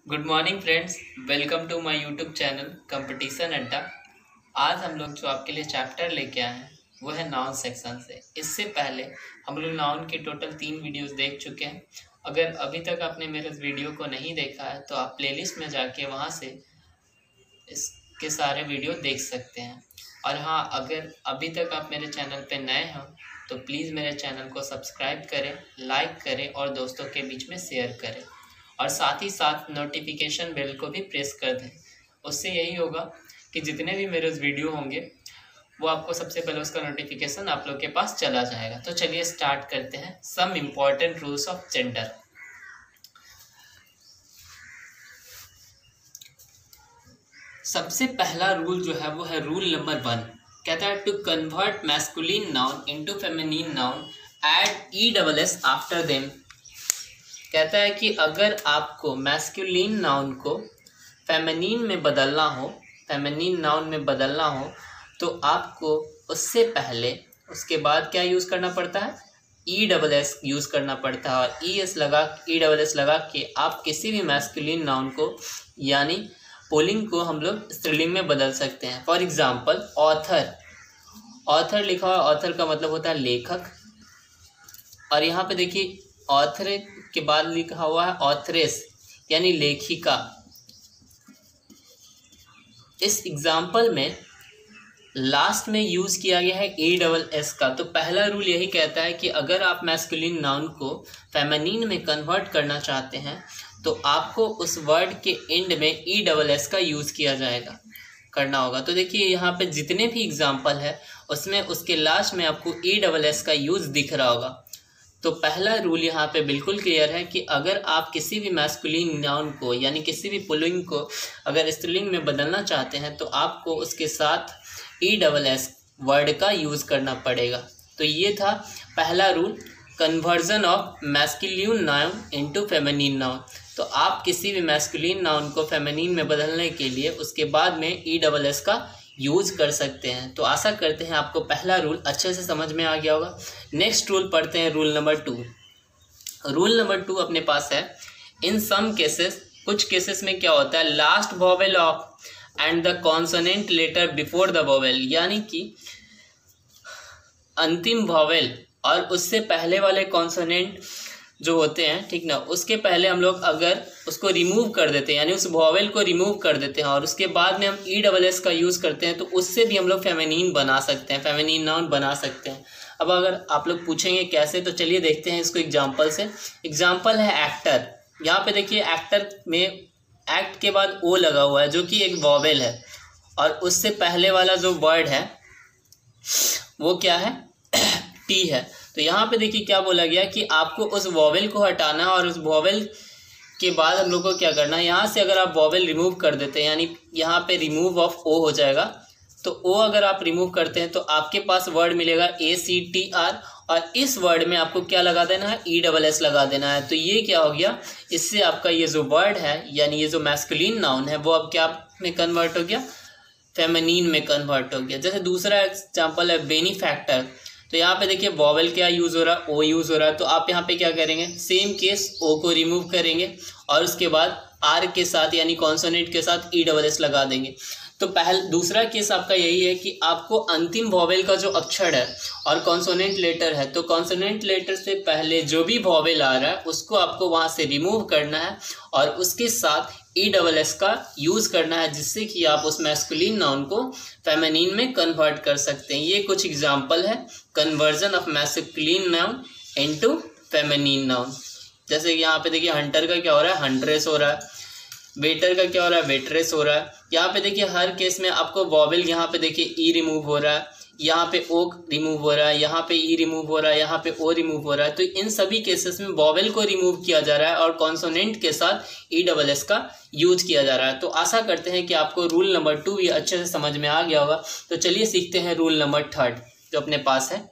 Good morning friends, welcome to my YouTube channel competition Adda. आज हम लोग जो आपके लिए चैप्टर लेके आए हैं वो है नाउन सेक्शन से। इससे पहले हम लोग नाउन के टोटल 3 वीडियोस देख चुके हैं। अगर अभी तक आपने मेरे इस वीडियो को नहीं देखा है तो आप प्लेलिस्ट में जाके वहाँ से इसके सारे वीडियो देख सकते हैं। और हाँ, अगर अभी तक आप मेरे चैनल पे नए हो तो प्लीज़ मेरे चैनल को सब्सक्राइब करें, लाइक करें और दोस्तों के बीच में शेयर करें और साथ ही साथ नोटिफिकेशन बेल को भी प्रेस कर दें। उससे यही होगा कि जितने भी मेरे वीडियो होंगे वो आपको सबसे पहले उसका नोटिफिकेशन आप लोग के पास चला जाएगा। तो चलिए स्टार्ट करते हैं। Some important rules of gender. सबसे पहला रूल जो है वो है रूल नंबर 1। कहता है to convert masculine noun into feminine noun add ESS after them. कहता है कि अगर आपको मैस्कुलिन नाउन को फेमिनिन में बदलना हो, फेमिनिन नाउन में बदलना हो तो आपको उससे पहले उसके बाद क्या यूज़ करना पड़ता है? ESS यूज़ करना पड़ता है। और ESS लगा के आप किसी भी मैस्कुलिन नाउन को यानी पुल्लिंग को हम लोग स्त्रीलिंग में बदल सकते हैं। फॉर एग्जाम्पल ऑथर, ऑथर लिखा हुआ, ऑथर का मतलब होता है लेखक। और यहाँ पे देखिए ऑथर के बाद लिखा हुआ है ऑथरेस यानी लेखिका। इस एग्जाम्पल में लास्ट में यूज किया गया है ESS का। तो पहला रूल यही कहता है कि अगर आप मैस्कुलिन नाउन को फेमिनिन में कन्वर्ट करना चाहते हैं तो आपको उस वर्ड के एंड में ESS का यूज किया जाएगा, करना होगा। तो देखिए यहाँ पे जितने भी एग्जाम्पल है उसमें उसके लास्ट में आपको ESS का यूज दिख रहा होगा। तो पहला रूल यहाँ पे बिल्कुल क्लियर है कि अगर आप किसी भी मैस्कुलिन नाउन को यानी किसी भी पुल्लिंग को अगर स्त्रीलिंग में बदलना चाहते हैं तो आपको उसके साथ ESS वर्ड का यूज़ करना पड़ेगा। तो ये था पहला rule, conversion of masculine noun into feminine noun. तो आप किसी भी मैस्कुलिन नाउन को फेमिनिन में बदलने के लिए उसके बाद में ESS का यूज कर सकते हैं। तो आशा करते हैं आपको पहला रूल अच्छे से समझ में आ गया होगा। नेक्स्ट रूल पढ़ते हैं, रूल नंबर 2। रूल नंबर 2 अपने पास है इन सम केसेस, कुछ केसेस में क्या होता है last vowel of and the consonant letter before the vowel, यानी कि अंतिम वॉवेल और उससे पहले वाले कॉन्सोनेंट जो होते हैं, ठीक ना, उसके पहले हम लोग अगर उसको रिमूव कर देते हैं यानी उस वॉवेल को रिमूव कर देते हैं और उसके बाद में हम ESS का यूज़ करते हैं तो उससे भी हम लोग फेमिनिन बना सकते हैं, फेमिनिन नाउन बना सकते हैं। अब अगर आप लोग पूछेंगे कैसे, तो चलिए देखते हैं इसको एग्जाम्पल से। एग्जाम्पल है एक्टर। यहाँ पे देखिए एक्टर में एक्ट के बाद O लगा हुआ है जो कि एक वॉवेल है और उससे पहले वाला जो वर्ड है वो क्या है? T है। तो यहाँ पे देखिए क्या बोला गया कि आपको उस वॉवेल को हटाना है और उस वॉवेल के बाद हम लोग को क्या करना है, यहाँ से अगर आप वॉवेल रिमूव कर देते हैं यानी यहाँ पे रिमूव ऑफ O हो जाएगा। तो O अगर आप रिमूव करते हैं तो आपके पास वर्ड मिलेगा ACTR और इस वर्ड में आपको क्या लगा देना है? ESS लगा देना है। तो ये क्या हो गया, इससे आपका ये जो वर्ड है यानी ये जो मैस्कुलिन नाउन है वो अब क्या में कन्वर्ट हो गया? फेमिनिन में कन्वर्ट हो गया। जैसे दूसरा एग्जाम्पल है बेनिफैक्टर। तो यहाँ पे देखिए वॉवेल क्या यूज़ हो रहा है? O यूज़ हो रहा है। तो आप यहाँ पे क्या करेंगे, सेम केस O को रिमूव करेंगे और उसके बाद R के साथ यानी कॉन्सोनेंट के साथ ESS लगा देंगे। तो दूसरा केस आपका यही है कि आपको अंतिम वॉवेल का जो अक्षर है और कॉन्सोनेंट लेटर है, तो कॉन्सोनेंट लेटर से पहले जो भी वॉवेल आ रहा है उसको आपको वहाँ से रिमूव करना है और उसके साथ ESS का यूज़ करना है जिससे कि आप उस मैस्कुलिन नाउन को फेमिनिन में कन्वर्ट कर सकते हैं। ये कुछ एग्जाम्पल है conversion of masculine noun into feminine noun. जैसे यहाँ पे देखिए हंटर का क्या हो रहा है? हंट्रेस हो रहा है। वेटर का क्या हो रहा है? वेट्रेस हो रहा है। यहाँ पे देखिए हर केस में आपको वॉवेल, यहाँ पे देखिए E रिमूव हो रहा है, यहाँ पे O रिमूव हो रहा है, यहाँ पे E रिमूव हो रहा है, यहाँ पे O रिमूव हो रहा है। तो इन सभी केसेस में वॉवेल को रिमूव किया जा रहा है और कॉन्सोनेंट के साथ ESS का यूज किया जा रहा है। तो आशा करते हैं कि आपको रूल नंबर 2 भी अच्छे से समझ में आ गया होगा। तो चलिए सीखते हैं रूल नंबर 3 जो अपने पास है।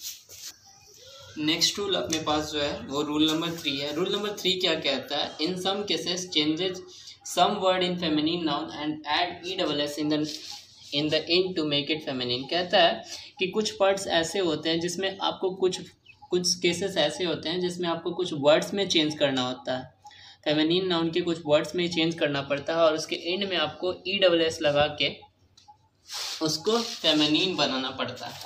नेक्स्ट रूल अपने पास जो है वो रूल नंबर 3 है। रूल नंबर 3 क्या कहता है? In some cases changes some word in feminine noun and add ESS in the end to make it feminine. कहता है कि कुछ वर्ड्स ऐसे होते हैं जिसमें आपको कुछ केसेस ऐसे होते हैं जिसमें आपको कुछ वर्ड्स में चेंज करना होता है। फेमिनिन नाउन के कुछ वर्ड्स में चेंज करना पड़ता है और उसके एंड में आपको ESS लगा के उसको फेमिनिन बनाना पड़ता है।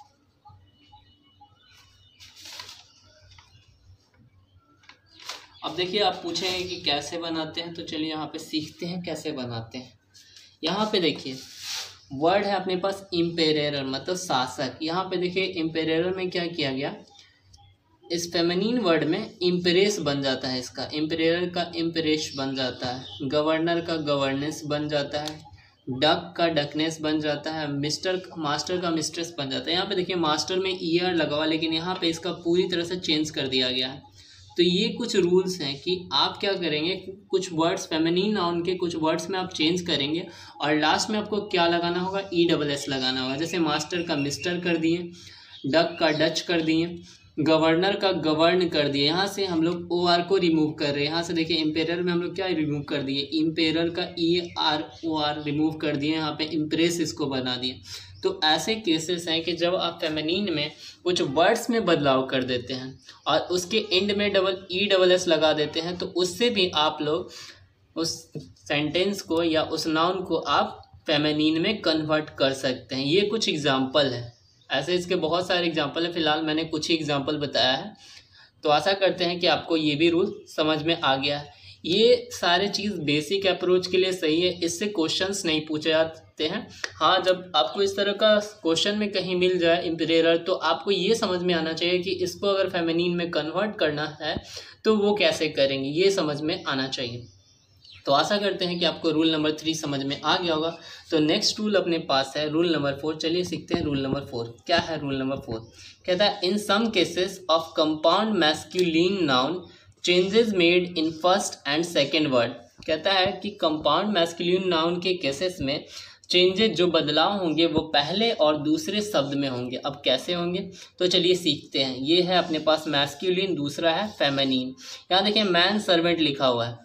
अब देखिए आप पूछेंगे कि कैसे बनाते हैं, तो चलिए यहाँ पे सीखते हैं कैसे बनाते हैं। यहाँ पे देखिए वर्ड है अपने पास इम्पेरेटर, मतलब शासक। यहाँ पे देखिए इम्पेरेटर में क्या किया गया, इस फेमिनिन वर्ड में इम्प्रेस बन जाता है, इसका इम्पेरेटर का इम्प्रेस बन जाता है, गवर्नर का गवर्नेंस बन जाता है, डक का डकनेस बन जाता है, मास्टर का मिस्ट्रेस बन जाता है। यहाँ पे देखिए मास्टर में ER लगा हुआ, लेकिन यहाँ पे इसका पूरी तरह से चेंज कर दिया गया है। तो ये कुछ रूल्स हैं कि आप क्या करेंगे, कुछ वर्ड्स फेमिनिन नाउन के कुछ वर्ड्स में आप चेंज करेंगे और लास्ट में आपको क्या लगाना होगा, ESS लगाना होगा। जैसे मास्टर का मिस्टर कर दिए, डक का डच कर दिए, गवर्नर का गवर्न कर दिए। यहाँ से हम लोग OR को रिमूव कर रहे हैं। यहाँ से देखिए इम्पेरर में हम लोग क्या रिमूव कर दिए, इम्पेरर का EROR रिमूव कर दिए, यहाँ पे इम्प्रेस इसको बना दिए। तो ऐसे केसेस हैं कि जब आप फेमिनिन में कुछ वर्ड्स में बदलाव कर देते हैं और उसके एंड में ESS लगा देते हैं, तो उससे भी आप लोग उस सेंटेंस को या उस नाउन को आप फेमिनिन में कन्वर्ट कर सकते हैं। ये कुछ एग्जाम्पल है, ऐसे इसके बहुत सारे एग्जाम्पल हैं, फिलहाल मैंने कुछ ही एग्जाम्पल बताया है। तो आशा करते हैं कि आपको ये भी रूल समझ में आ गया है। ये सारे चीज़ बेसिक अप्रोच के लिए सही है, इससे क्वेश्चंस नहीं पूछे जाते हैं। हाँ, जब आपको इस तरह का क्वेश्चन में कहीं मिल जाए इम्पेरेटर, तो आपको ये समझ में आना चाहिए कि इसको अगर फेमिनिन में कन्वर्ट करना है तो वो कैसे करेंगे, ये समझ में आना चाहिए। तो आशा करते हैं कि आपको रूल नंबर 3 समझ में आ गया होगा। तो नेक्स्ट रूल अपने पास है रूल नंबर 4। चलिए सीखते हैं रूल नंबर 4। क्या है रूल नंबर 4? कहता है in some cases of compound masculine noun changes made in first and second word. कहता है कि कंपाउंड मैस्कुलिन नाउन के केसेस में चेंजेस, जो बदलाव होंगे वो पहले और दूसरे शब्द में होंगे। अब कैसे होंगे, तो चलिए सीखते हैं। ये है अपने पास मैस्कुलिन, दूसरा है फेमिनिन। यहाँ देखिए मैन सर्वेंट लिखा हुआ है।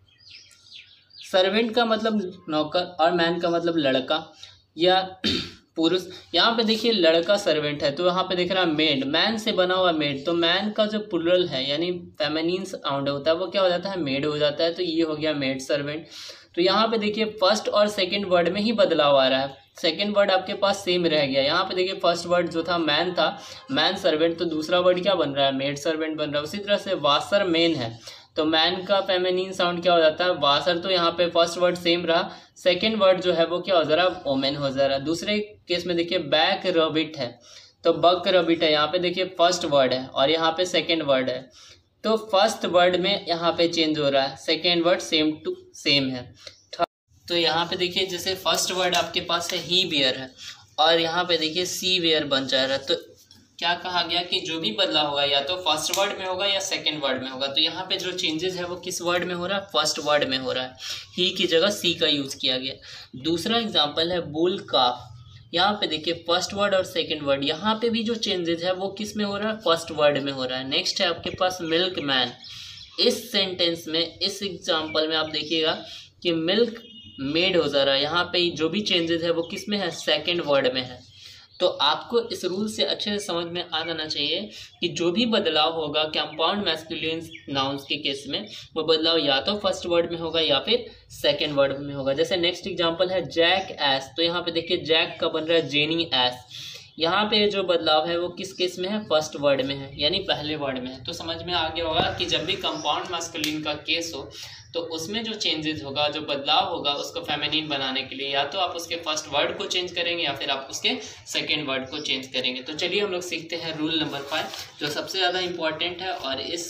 सर्वेंट का मतलब नौकर और मैन का मतलब लड़का या पुरुष। यहाँ पे देखिए लड़का सर्वेंट है, तो यहाँ पे देख रहा है मेड, मैन से बना हुआ मेड। तो मैन का जो प्लुरल है यानी फेमिनिन साउंड होता है वो क्या हो जाता है, मेड हो जाता है। तो ये हो गया मेड सर्वेंट। तो यहाँ पे देखिए फर्स्ट और सेकंड वर्ड में ही बदलाव आ रहा है, सेकंड वर्ड आपके पास सेम रह गया। यहाँ पे देखिए फर्स्ट वर्ड जो था मैन था, मैन सर्वेंट, तो दूसरा वर्ड क्या बन रहा है, मेड सर्वेंट बन रहा है। उसी तरह से वासर मैन है, तो मैन का फेमिनिन साउंड क्या हो जाता है, वासर। तो यहाँ पे फर्स्ट वर्ड सेम रहा, सेकंड वर्ड जो है वो क्या हो जा रहा है, ओमेन हो जा रहा है। दूसरे केस में देखिए बैक रबिट है, तो बक रबिट है। यहाँ पे देखिए फर्स्ट वर्ड है और यहाँ पे सेकंड वर्ड है, तो फर्स्ट वर्ड में यहाँ पे चेंज हो रहा है, second word same to same है। तो यहाँ पे देखिए जैसे फर्स्ट वर्ड आपके पास है ही वेयर है और यहाँ पे देखिए सी वेयर बन जा रहा है। तो क्या कहा गया कि जो भी बदलाव होगा या तो फर्स्ट वर्ड में होगा या सेकंड वर्ड में होगा। तो यहाँ पे जो चेंजेस है वो किस वर्ड में हो रहा है, फर्स्ट वर्ड में हो रहा है। ही की जगह सी का यूज किया गया। दूसरा एग्जांपल है बुल काफ। यहाँ पे देखिए फर्स्ट वर्ड और सेकंड वर्ड, यहाँ पे भी जो चेंजेस है वो किस में हो रहा है, फर्स्ट वर्ड में हो रहा है। नेक्स्ट है आपके पास मिल्क मैन। इस सेंटेंस में, इस एग्जाम्पल में आप देखिएगा कि मिल्क मेड हो जा रहा है। यहाँ पे जो भी चेंजेस है वो किस में है, सेकंड वर्ड में है। तो आपको इस रूल से अच्छे से समझ में आ जाना चाहिए कि जो भी बदलाव होगा कंपाउंड मैस्कुलिन नाउन्स के केस में, वो बदलाव या तो फर्स्ट वर्ड में होगा या फिर सेकंड वर्ड में होगा। जैसे नेक्स्ट एग्जांपल है जैक एस। तो यहाँ पे देखिए जैक का बन रहा है जेनी एस। यहाँ पे जो बदलाव है वो किस केस में है, फर्स्ट वर्ड में है, यानी पहले वर्ड में है। तो समझ में आ गया होगा कि जब भी कंपाउंड मैस्कुलिन का केस हो तो उसमें जो चेंजेस होगा, जो बदलाव होगा, उसको फेमिनिन बनाने के लिए या तो आप उसके फर्स्ट वर्ड को चेंज करेंगे या फिर आप उसके सेकंड वर्ड को चेंज करेंगे। तो चलिए हम लोग सीखते हैं रूल नंबर 5, जो सबसे ज़्यादा इम्पॉर्टेंट है और इस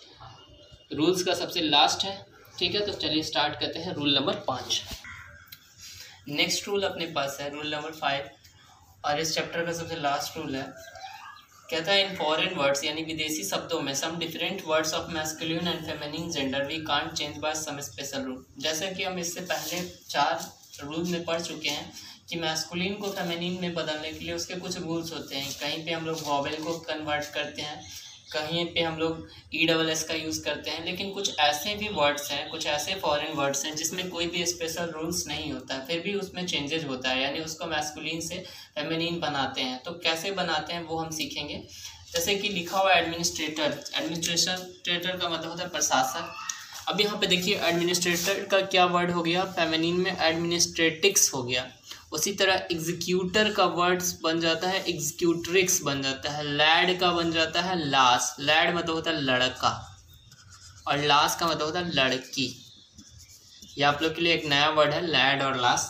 रूल्स का सबसे लास्ट है। ठीक है, तो चलिए स्टार्ट करते हैं रूल नंबर 5। नेक्स्ट रूल अपने पास है रूल नंबर 5 और इस चैप्टर का सबसे लास्ट रूल है। कहता है इन फॉरेन वर्ड्स यानी विदेशी शब्दों में some different words of masculine and feminine gender we can't change by some special rule. जैसे कि हम इससे पहले 4 रूल में पढ़ चुके हैं कि मैस्कुलिन को फेमिनिन में बदलने के लिए उसके कुछ रूल्स होते हैं। कहीं पे हम लोग वॉवेल को कन्वर्ट करते हैं, कहीं पे हम लोग ESS का यूज़ करते हैं, लेकिन कुछ ऐसे भी वर्ड्स हैं, कुछ ऐसे फॉरेन वर्ड्स हैं जिसमें कोई भी स्पेशल रूल्स नहीं होता है, फिर भी उसमें चेंजेस होता है, यानी उसको मैस्कुलिन से फेमिनिन बनाते हैं। तो कैसे बनाते हैं वो हम सीखेंगे। जैसे कि लिखा हुआ एडमिनिस्ट्रेटर, एडमिनिस्ट्रेटर का मतलब होता है प्रशासक। अब यहाँ पे देखिए एडमिनिस्ट्रेटर का क्या वर्ड हो गया, फेमिनिन में एडमिनिस्ट्रेटिक्स हो गया। उसी तरह एग्जीक्यूटर का वर्ड्स बन जाता है एग्जीक्यूट्रिक्स बन जाता है। लैड का बन जाता है लास, लैड मतलब होता है लड़का और लास का मतलब होता है लड़की। ये आप लोग के लिए एक नया वर्ड है लैड और लास।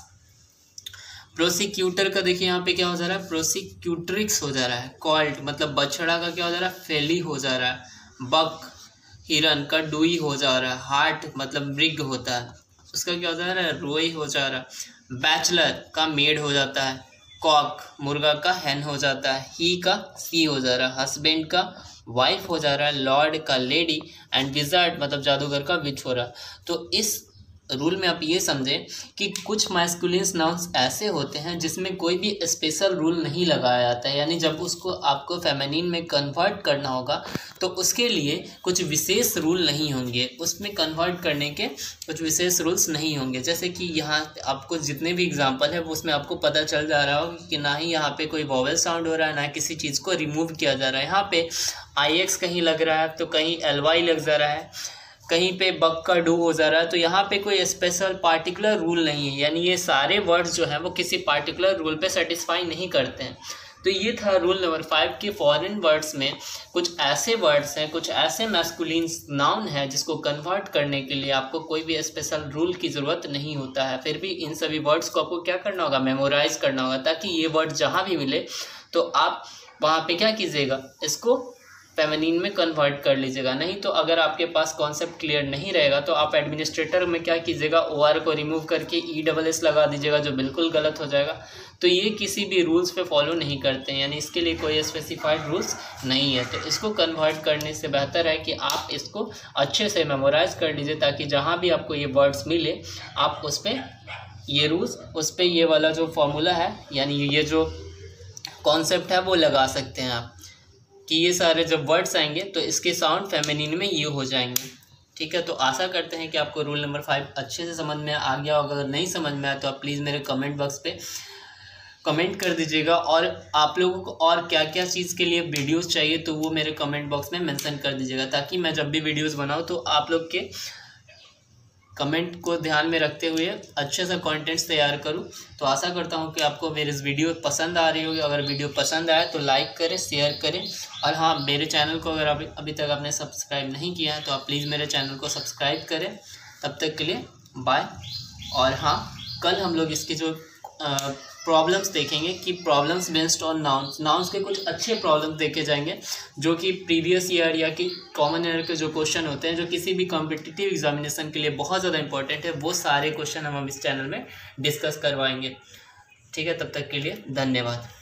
प्रोसिक्यूटर का देखिए यहाँ पे क्या हो जा रहा है, प्रोसिक्यूट्रिक्स हो जा रहा है। कॉल्ट मतलब बछड़ा का क्या हो जा रहा है, फेली हो जा रहा है। बक हिरन का डुई हो जा रहा है। हार्ट मतलब मृग होता है, उसका क्या हो जा रहा है, रोई हो जा रहा है। बैचलर का मेड हो जाता है। कॉक मुर्गा का हैन हो जाता है। ही का सी हो जा रहा है। हस्बैंड का वाइफ हो जा रहा है। लॉर्ड का लेडी एंड विजार्ड मतलब जादूगर का विच हो रहा है। तो इस रूल में आप ये समझें कि कुछ मैस्कुलिन्स नाउन्स ऐसे होते हैं जिसमें कोई भी स्पेशल रूल नहीं लगाया जाता है, यानी जब उसको आपको फेमिनिन में कन्वर्ट करना होगा तो उसके लिए कुछ विशेष रूल नहीं होंगे, उसमें कन्वर्ट करने के कुछ विशेष रूल्स नहीं होंगे। जैसे कि यहाँ आपको जितने भी एग्जांपल है वो उसमें आपको पता चल जा रहा हो कि ना ही यहाँ पे कोई वॉवेल साउंड हो रहा है, ना किसी चीज़ को रिमूव किया जा रहा है। यहाँ पे IX कहीं लग रहा है तो कहीं LY लग जा रहा है, कहीं पे बक का डू हो जा रहा है। तो यहाँ पे कोई स्पेशल पार्टिकुलर रूल नहीं है, यानी ये सारे वर्ड्स जो हैं वो किसी पार्टिकुलर रूल पे सेटिस्फाई नहीं करते हैं। तो ये था रूल नंबर 5 के फॉरेन वर्ड्स में कुछ ऐसे वर्ड्स हैं, कुछ ऐसे मैस्कुलिन नाउन है जिसको कन्वर्ट करने के लिए आपको कोई भी स्पेशल रूल की ज़रूरत नहीं होता है। फिर भी इन सभी वर्ड्स को आपको क्या करना होगा, मेमोराइज करना होगा, ताकि ये वर्ड जहाँ भी मिले तो आप वहाँ पे क्या कीजिएगा, इसको फेमिनिन में कन्वर्ट कर लीजिएगा। नहीं तो अगर आपके पास कॉन्सेप्ट क्लियर नहीं रहेगा तो आप एडमिनिस्ट्रेटर में क्या कीजिएगा, OR को रिमूव करके ESS लगा दीजिएगा, जो बिल्कुल गलत हो जाएगा। तो ये किसी भी रूल्स पे फॉलो नहीं करते हैं, यानी इसके लिए कोई स्पेसिफाइड रूल्स नहीं है। तो इसको कन्वर्ट करने से बेहतर है कि आप इसको अच्छे से मेमोराइज कर लीजिए, ताकि जहाँ भी आपको ये वर्ड्स मिले आप उस पर ये रूल्स, उस पर ये वाला जो फॉर्मूला है यानी ये जो कॉन्सेप्ट है वो लगा सकते हैं आप, कि ये सारे जब वर्ड्स आएंगे तो इसके साउंड फेमिनिन में ये हो जाएंगे। ठीक है, तो आशा करते हैं कि आपको रूल नंबर 5 अच्छे से समझ में आ गया होगा। अगर नहीं समझ में आया तो आप प्लीज़ मेरे कमेंट बॉक्स पे कमेंट कर दीजिएगा, और आप लोगों को और क्या क्या चीज़ के लिए वीडियोस चाहिए तो वो मेरे कमेंट बॉक्स में मेंशन कर दीजिएगा, ताकि मैं जब भी वीडियोस बनाऊँ तो आप लोग के कमेंट को ध्यान में रखते हुए अच्छे से कंटेंट्स तैयार करूं। तो आशा करता हूं कि आपको मेरी इस वीडियो पसंद आ रही होगी। अगर वीडियो पसंद आए तो लाइक करें, शेयर करें, और हाँ, मेरे चैनल को अगर अभी तक आपने सब्सक्राइब नहीं किया है तो आप प्लीज़ मेरे चैनल को सब्सक्राइब करें। तब तक के लिए बाय। और हाँ, कल हम लोग इसकी जो प्रॉब्लम्स देखेंगे कि प्रॉब्लम्स बेस्ड ऑन नाउन्स के कुछ अच्छे प्रॉब्लम्स देखे जाएंगे, जो कि प्रीवियस ईयर या कि कॉमन ईयर के जो क्वेश्चन होते हैं, जो किसी भी कॉम्पिटिटिव एग्जामिनेशन के लिए बहुत ज़्यादा इंपॉर्टेंट है, वो सारे क्वेश्चन हम इस चैनल में डिस्कस करवाएंगे। ठीक है, तब तक के लिए धन्यवाद।